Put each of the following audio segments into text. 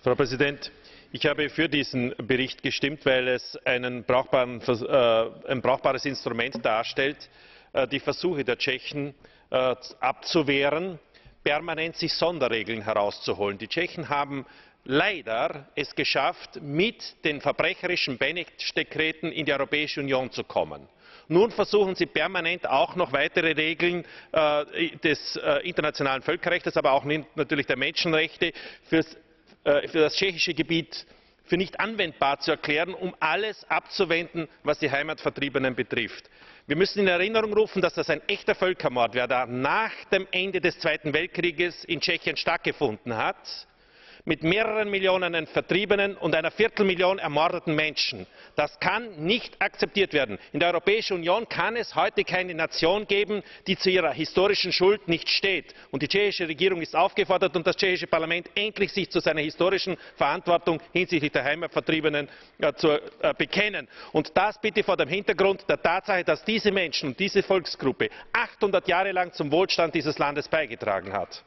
Frau Präsidentin! Ich habe für diesen Bericht gestimmt, weil es ein brauchbares Instrument darstellt, die Versuche der Tschechen abzuwehren, permanent sich Sonderregeln herauszuholen. Die Tschechen haben leider es geschafft, mit den verbrecherischen Beneš-Dekreten in die Europäische Union zu kommen. Nun versuchen sie permanent auch noch weitere Regeln des internationalen Völkerrechts, aber auch natürlich der Menschenrechte für das tschechische Gebiet für nicht anwendbar zu erklären, um alles abzuwenden, was die Heimatvertriebenen betrifft. Wir müssen in Erinnerung rufen, dass das ein echter Völkermord war, der nach dem Ende des Zweiten Weltkrieges in Tschechien stattgefunden hat, mit mehreren Millionen Vertriebenen und einer Viertelmillion ermordeten Menschen. Das kann nicht akzeptiert werden. In der Europäischen Union kann es heute keine Nation geben, die zu ihrer historischen Schuld nicht steht. Und die tschechische Regierung ist aufgefordert und das tschechische Parlament, endlich sich zu seiner historischen Verantwortung hinsichtlich der Heimatvertriebenen zu bekennen. Und das bitte vor dem Hintergrund der Tatsache, dass diese Menschen und diese Volksgruppe 800 Jahre lang zum Wohlstand dieses Landes beigetragen hat.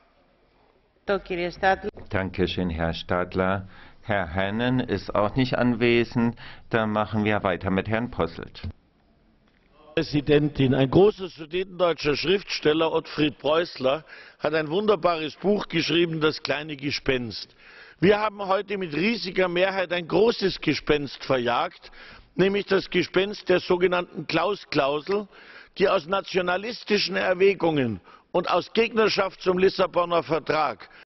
Danke schön, Herr Stadler. Herr Hennen ist auch nicht anwesend. Dann machen wir weiter mit Herrn Posselt. Frau Präsidentin! Ein großer sudetendeutscher Schriftsteller, Ottfried Preußler, hat ein wunderbares Buch geschrieben, Das kleine Gespenst. Wir haben heute mit riesiger Mehrheit ein großes Gespenst verjagt, nämlich das Gespenst der sogenannten Klaus-Klausel, die aus nationalistischen Erwägungen und aus Gegnerschaft zum Lissabonner Vertrag